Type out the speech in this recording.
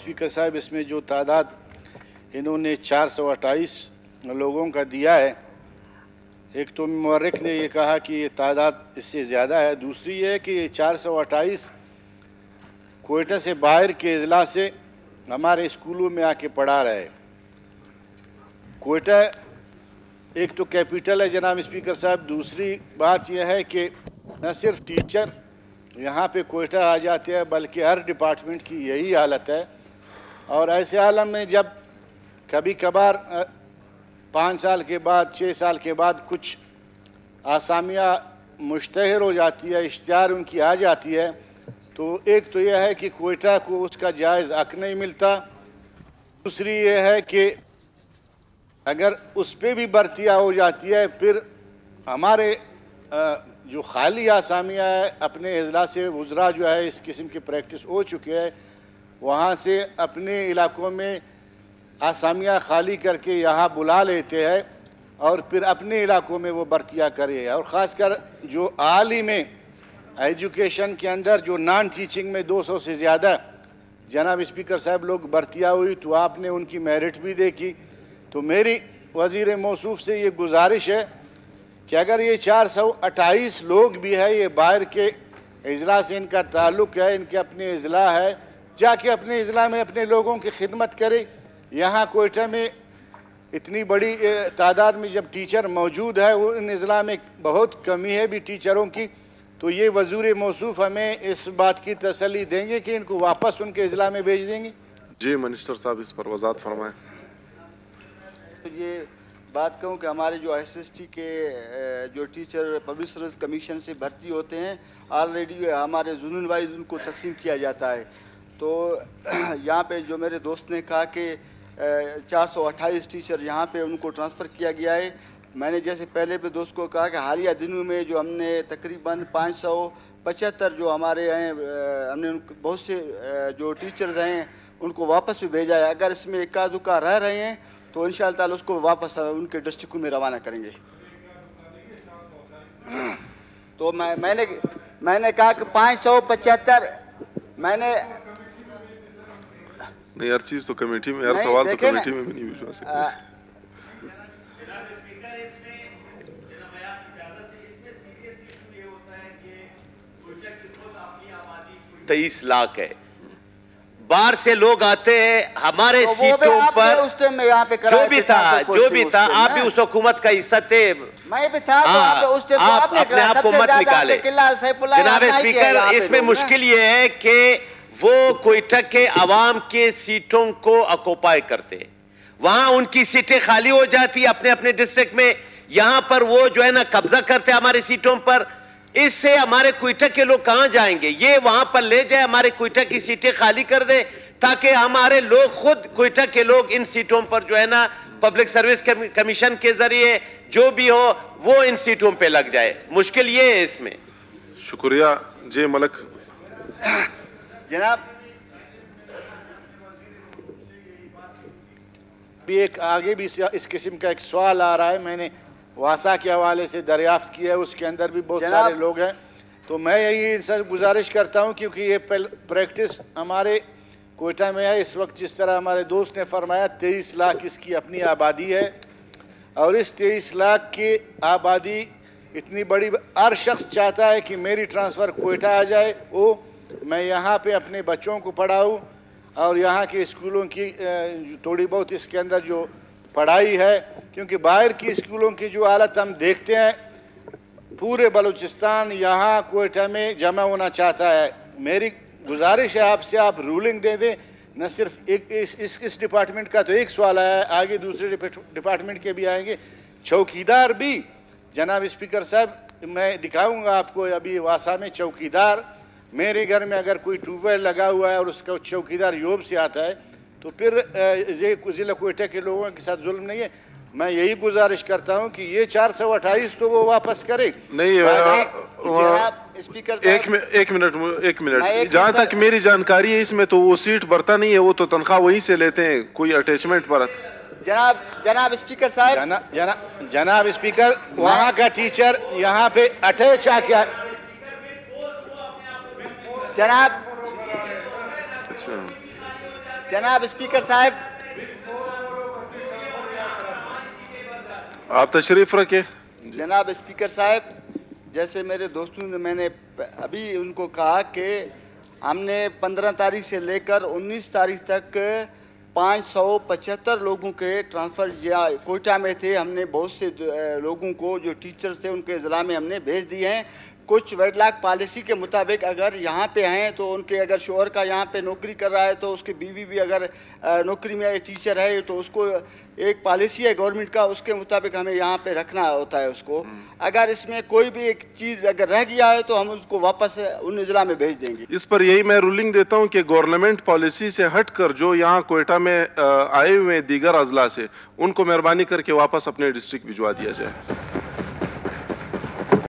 Speaker साहब, इसमें जो तादाद इन्होंने 428 लोगों का दिया है, एक तो मुवर्रिख ने ये कहा कि ये तादाद इससे ज़्यादा है, दूसरी ये है कि ये 428 कोयटा से बाहर के अजला से हमारे स्कूलों में आके पढ़ा रहे। कोयटा एक तो कैपिटल है जनाब स्पीकर साहब, दूसरी बात यह है कि न सिर्फ टीचर यहाँ पे कोयटा आ जाते हैं बल्कि हर डिपार्टमेंट की यही हालत है। और ऐसे आलम में जब कभी कभार 5 साल के बाद 6 साल के बाद कुछ आसामियाँ मुश्तहर हो जाती है, इश्तिहार उनकी आ जाती है, तो एक तो यह है कि कोयटा को उसका जायज़ हक़ नहीं मिलता, दूसरी ये है कि अगर उस पर भी भर्तियाँ हो जाती है फिर हमारे जो खाली आसामियाँ है अपने अजला से वज़रा जो है इस किस्म की प्रैक्टिस हो चुकी है, वहाँ से अपने इलाकों में आसामियाँ खाली करके यहाँ बुला लेते हैं और फिर अपने इलाकों में वो भर्तियाँ करे। और ख़ासकर जो आली में एजुकेशन के अंदर जो नॉन टीचिंग में 200 से ज़्यादा जनाब स्पीकर साहब लोग भर्तियाँ हुई, तो आपने उनकी मेरिट भी देखी। तो मेरी वज़ीर मौसूफ़ से ये गुजारिश है कि अगर ये 428 लोग भी है, ये बाहर के अजला से इनका ताल्लुक़ है, इनके अपने अजला है, जाके अपने अजला में अपने लोगों की खिदमत करे। यहाँ कोयटा में इतनी बड़ी तादाद में जब टीचर मौजूद है, वो इन अजला में बहुत कमी है भी टीचरों की, तो ये वज़ीर मौसूफ़ हमें इस बात की तसल्ली देंगे कि इनको वापस उनके अजला में भेज देंगे। जी मिनिस्टर साहब इस पर वज़ाहत फरमाएं। तो ये बात कहूँ कि हमारे जो SST के जो टीचर पब्लिक सर्विस कमीशन से भर्ती होते हैं, ऑलरेडी हमारे ज़ोन वाइज उनको तकसीम किया जाता है। तो यहाँ पे जो मेरे दोस्त ने कहा कि 428 टीचर यहाँ पे उनको ट्रांसफ़र किया गया है। मैंने जैसे पहले भी दोस्त को कहा कि हालिया दिनों में जो हमने तकरीबन 575 जो हमारे हैं, हमने बहुत से जो टीचर्स हैं उनको वापस भी भेजा है। अगर इसमें इक्का दुक्का रह रहे हैं तो इंशाअल्लाह ताला उसको वापस उनके डिस्ट्रिक्ट में रवाना करेंगे। तो मैंने कहा कि 575 मैंने नहीं, हर चीज़ तो कमेटी में, हर सवाल तो कमेटी में भी नहीं भिजवा सकते। 23 लाख है, बाहर से लोग आते हैं हमारे सीटों पर। उस टाइम में यहाँ पे जो भी था आप भी उस हुकूमत का हिस्सा थे, मैं भी था। तो उस टाइम आप अपने आप को मत निकाले जनाब स्पीकर। इसमें मुश्किल ये है कि वो कोयटा के अवाम के सीटों को ऑक्युपाई करते हैं, वहां उनकी सीटें खाली हो जाती है अपने अपने डिस्ट्रिक्ट में, यहां पर वो जो है ना कब्जा करते हैं हमारे सीटों पर। इससे हमारे कोयटा के लोग कहां जाएंगे? ये वहां पर ले जाए, हमारे कोयटा की सीटें खाली कर दे ताकि हमारे लोग खुद कोयटा के लोग इन सीटों पर जो है ना पब्लिक सर्विस कमीशन के जरिए जो भी हो वो इन सीटों पे लग जाए। मुश्किल ये है इसमें। शुक्रिया। जे मलक जनाब, भी एक आगे भी इस किस्म का एक सवाल आ रहा है, मैंने वासा के हवाले से दरियाफ्त किया है, उसके अंदर भी बहुत सारे लोग हैं। तो मैं यही इनसे गुजारिश करता हूं क्योंकि ये प्रैक्टिस हमारे कोयटा में है इस वक्त। जिस तरह हमारे दोस्त ने फरमाया 23 लाख इसकी अपनी आबादी है और इस 23 लाख की आबादी इतनी बड़ी, हर शख्स चाहता है कि मेरी ट्रांसफ़र कोयटा आ जाए, वो मैं यहाँ पे अपने बच्चों को पढ़ाऊँ और यहाँ के स्कूलों की थोड़ी बहुत इसके अंदर जो पढ़ाई है, क्योंकि बाहर की स्कूलों की जो हालत हम देखते हैं, पूरे बलूचिस्तान यहाँ कोयटा में जमा होना चाहता है। मेरी गुजारिश है आपसे, आप रूलिंग दे दें। न सिर्फ एक इस डिपार्टमेंट का तो एक सवाल आया है, आगे दूसरे डिपार्टमेंट के भी आएंगे। चौकीदार भी जनाब स्पीकर साहब, मैं दिखाऊंगा आपको अभी वासा में चौकीदार, मेरे घर में अगर कोई ट्यूबवेल लगा हुआ है और उसका चौकीदार यूब से आता है तो फिर ये ज़िला कोयटा के लोगों के साथ जुल्म नहीं है। मैं यही गुजारिश करता हूं कि ये 428 तो वो वापस करे। नहीं स्पीकर एक मिनट जहाँ तक मेरी जानकारी है इसमें तो वो सीट भरता नहीं है, वो तो तनख्वाह वहीं से लेते हैं, कोई अटैचमेंट पर। जनाब स्पीकर साहब, जनाब स्पीकर, वहाँ का टीचर यहाँ पे अटैच आके जनाब, अच्छा جناب اسپیکر صاحب آپ تشریف رکھیں. جناب اسپیکر صاحب جیسے میرے دوستوں نے میں نے ابھی ان کو کہا کہ ہم نے 15 تاریخ سے لے کر 19 تاریخ تک 575 لوگوں کے ٹرانسفر کوئٹہ میں تھے. ہم نے بہت سے لوگوں کو جو ٹیچرز تھے ان کے اضلاع میں ہم نے بھیج دیے ہیں. کچھ ویڈ لاک پالیسی کے مطابق اگر یہاں پہ ہیں تو ان کے اگر شوہر کا یہاں پہ نوکری کر رہا ہے تو اس کی بیوی بھی اگر نوکری میں ٹیچر ہے تو اس کو ایک پالیسی ہے گورنمنٹ کا, اس کے مطابق ہمیں یہاں پہ رکھنا ہوتا ہے اس کو. اگر اس میں کوئی بھی ایک چیز اگر رہ گیا ہے تو ہم اس کو واپس ان اضلاع میں بھیج دیں گے. اس پر یہی میں رولنگ دیتا ہوں کہ گورنمنٹ پالیسی سے ہٹ کر جو یہاں کوئٹہ میں آئے ہوئے دیگر اضلاع سے ان کو مہربانی کر کے واپس اپنے ڈسٹرکٹ بھجوا دیا جائے.